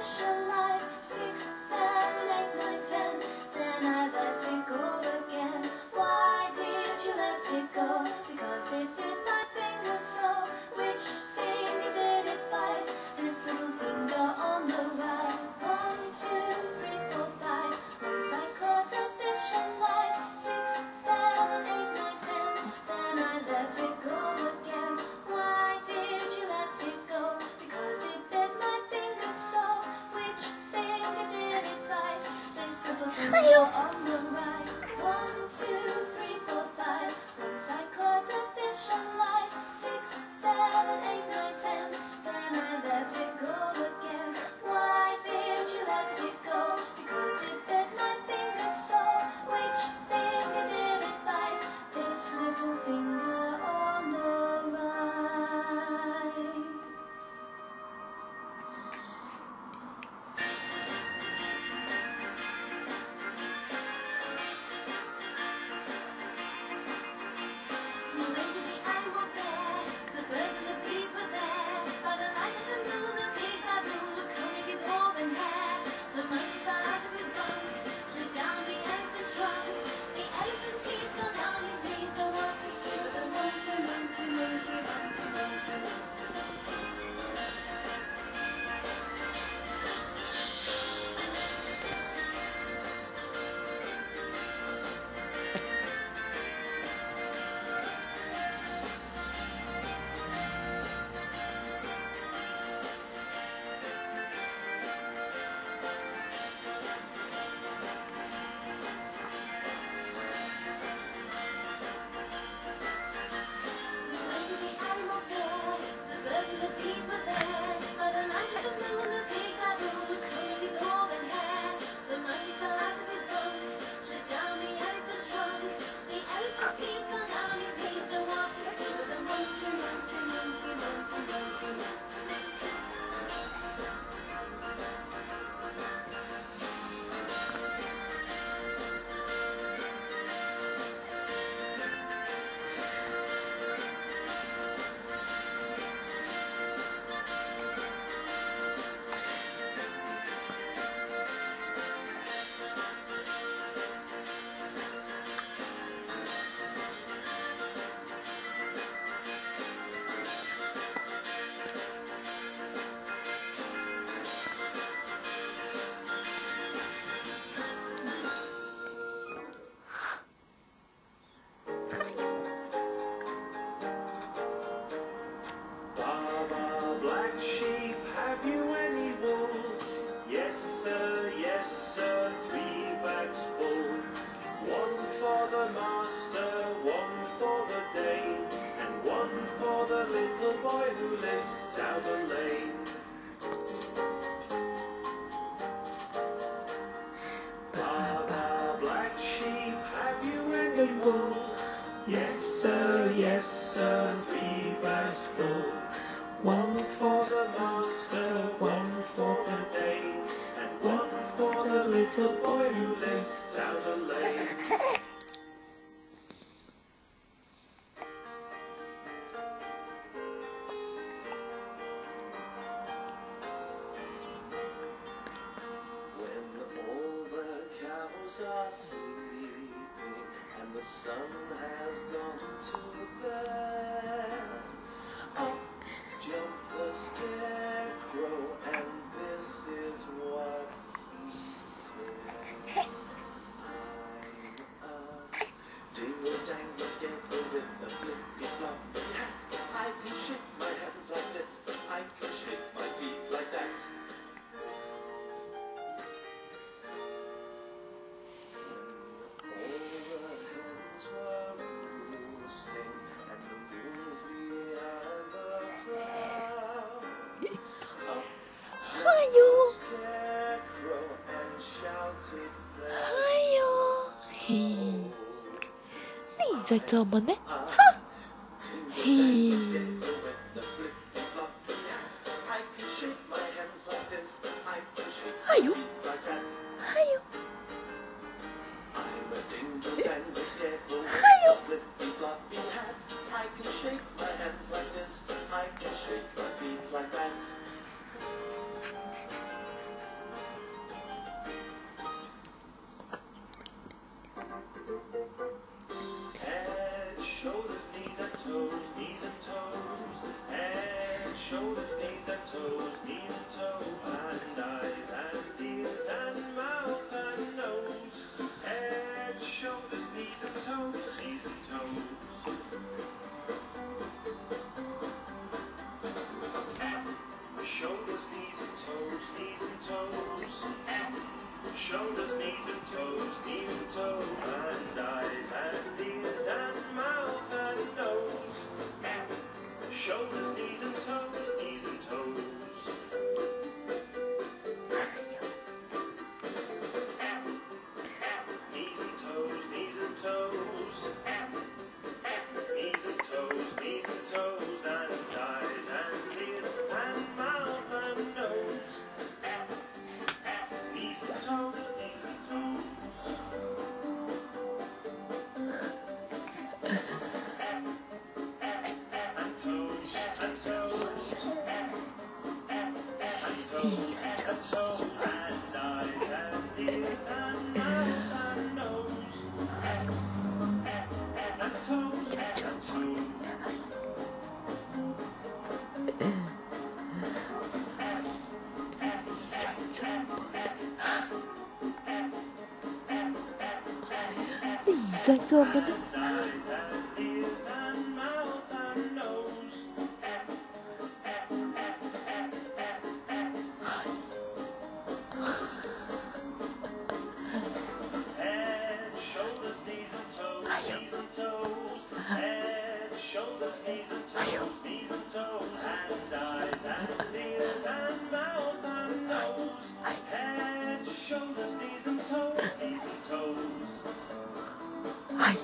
official life. 6, 7, 8, 9, 10. Then I let it go again. Why did you let it go? Because it bit my finger so. Which finger did it bite? This little finger on the right. 1, 2, 3, 4, 5. Once I caught a fish alive. 6, 7, 8, 9, 10. Then I let it go again. Why did you let it go? Because it bit my finger so. Which finger did it bite? This little finger on the right. 1, 2, 3, 4, 5. Once I caught a fish alive. 6, 7, 8, 9, 10. Then I let it go again. Why did you let it go? Because it bit my finger so. Which finger did it bite? This little finger on the right. The waves of the animals there, the birds and the bees were there. By the light of the moon, the big baboon was combing his auburn hair. The monkey fell out of his bunk, slid down the elephant's trunk. The elephant sneezed, fell down on his knees, and walked through the monkey, monkey, monkey, monkey, monkey, monkey. Yes sir, 3 bags full. 1 for the master, 1 for the dame, and 1 for the little boy who lives down the lane. When all the cows are sleeping and the sun has gone to bed, up jumped the scarecrow, and this is what he said. I'm a dingle-dangle scarecrow with a flippy-floppy hat. I can shake my hands like this, I can shake my feet like that. Giờ chờ mình đấy. Hayo. Hayo. Hayo. toes, shoulders, knees and toes, and eyes and ears and mouth and nose. Shoulders, knees and toes, knees and toes. Knees and toes, knees and toes. Knees and toes, knees and toes, and eyes and ears and mouth and nose. Knees and toes, knees and toes. And toes, and toes. And toes, and toes, and eyes and ears and mouth and nose. And toes, and toes. Dành cho mình Eyes and ears and mouth and nose. Head, shoulders, knees and toes, knees and toes. Head, shoulders, knees and toes, knees and toes. And eyes and ears and mouth and nose. Head, shoulders, knees and toes, knees and toes. Ai.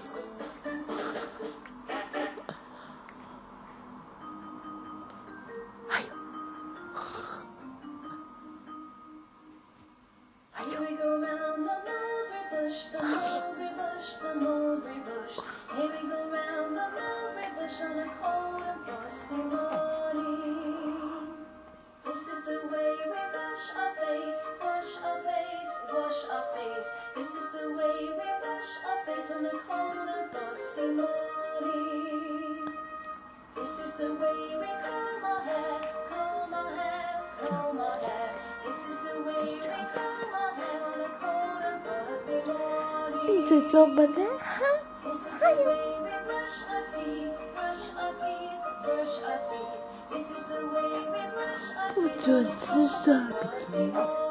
Ai. Here we go round the mulberry bush, the mulberry bush, the mulberry bush. Here we go round the mulberry bush on a cold and frosty morning. This is the way we wash our face, wash our face, wash our face. This is the way we wash our face on a cold and frosty morning. This is the way we comb our hair, comb our hair, comb our hair. This is the way we comb our hair on a cold and frosty morning. Dành cho mình á ha. This is the way we brush our teeth, brush our teeth, brush our teeth. This is the way we brush our teeth on a cold and frosty morning.